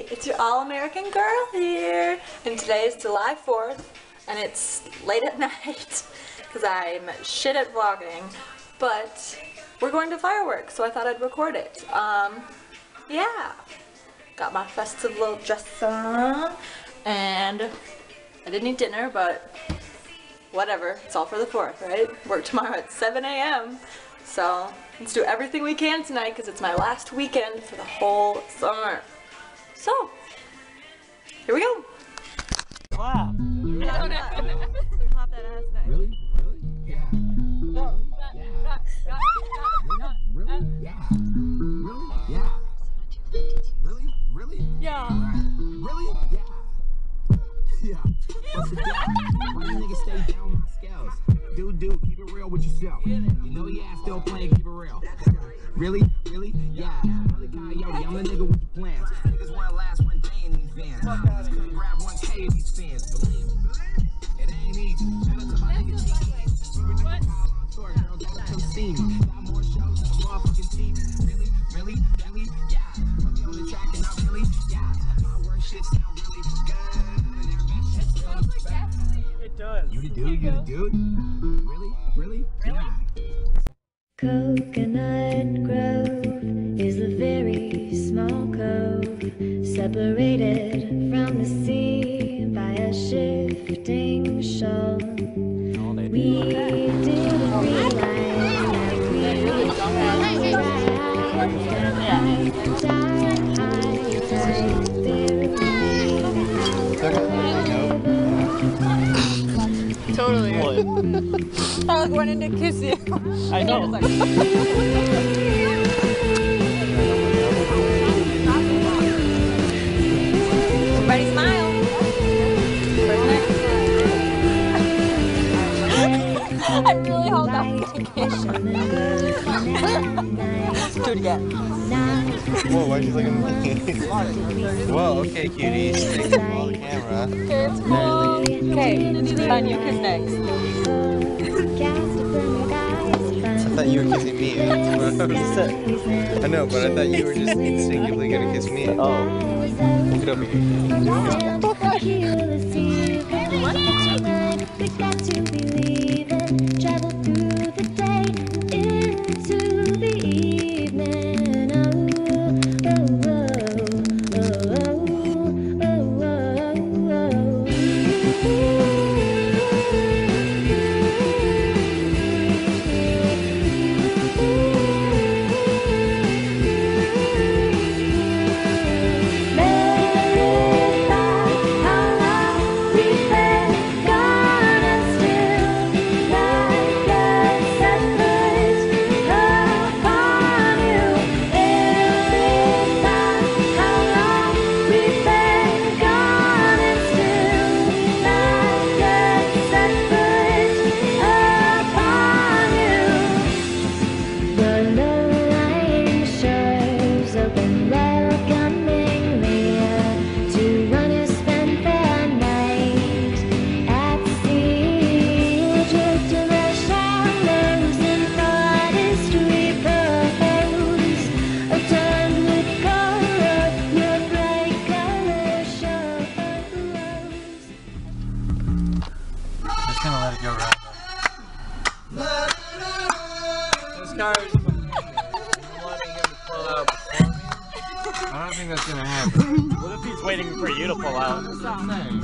Hey, it's your all-American girl here, and today is July 4th, and it's late at night because I'm shit at vlogging, but we're going to fireworks, so I thought I'd record it. Yeah, got my festive little dress on, and I didn't eat dinner, but whatever, it's all for the 4th, right? Work tomorrow at 7 a.m. So let's do everything we can tonight because it's my last weekend for the whole summer. So, here we go. Wow. Pop that ass next. Really? Really? Yeah. Really? Yeah. Really? Yeah. Really? Really? Yeah. Really? Yeah. Yeah. What's the deal? Why you niggas stay down my scales? Dude, keep it real with yourself. You know your ass still playing, keep it real. Really? Really? Yeah. Really Coyote, I'm the nigga with the plans. Niggas wanna last one day in these vans. Niggas couldn't grab 1K in these fans. Believe me, it ain't easy. Shout out to my nigga G. Girl, come see me. Got more shows than motherfucking TV. Really? Really? Really? Yeah. Put me on the track and I really, yeah. My work shit sound really good. It does. You the dude? Really? Really? Yeah. Coconut Grove is a very small cove, separated from the sea by a shifting shoal. We didn't realize that we had Totally. What? I like wanted to kiss you. I know. Everybody smile. I really hold that dedication. Let's do it again. Whoa, why'd you look at me? Whoa, okay, cuties. Take them all the camera. Okay, it's cool. Okay, fine, you kiss next. I thought you were kissing me. That's what I was saying. I know, but I thought you were just instinctively gonna kiss me. Oh. Get over here. Travel through the day into the evening. This car is wanting him to pull out before me. I don't think that's gonna happen. What if he's waiting for you to pull out? That's what I'm saying.